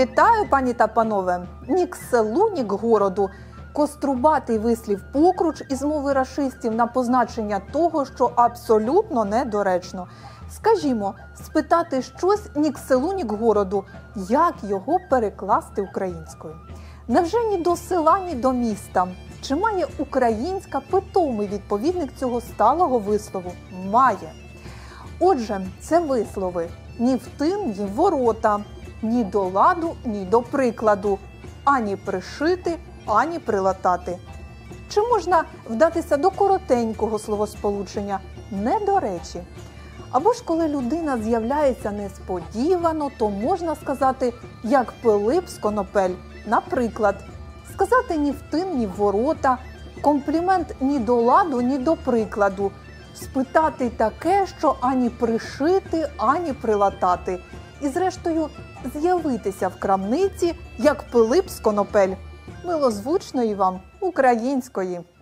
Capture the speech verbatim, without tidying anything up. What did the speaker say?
Вітаю, пані та панове! Ні к селу, ні к городу. Кострубатий вислів покруч із мови рашистів на позначення того, що абсолютно недоречно. Скажімо, спитати щось ні к селу, ні к городу, як його перекласти українською. Невже ні до села, ні до міста? Чи має українська питомий відповідник цього сталого вислову? Має. Отже, це вислови «ні в тин, ні в ворота», «ні до ладу, ні до прикладу», «ані пришити, ані прилатати». Чи можна вдатися до коротенького словосполучення «не до речі»? Або ж коли людина з'являється несподівано, то можна сказати, як Пилип з Конопель. Наприклад, сказати «ні в тин, ні в ворота», комплімент «ні до ладу, ні до прикладу», спитати таке, що ані пришити, ані прилатати. І зрештою з'явитися в крамниці, як Пилип з Конопель. Милозвучної вам української!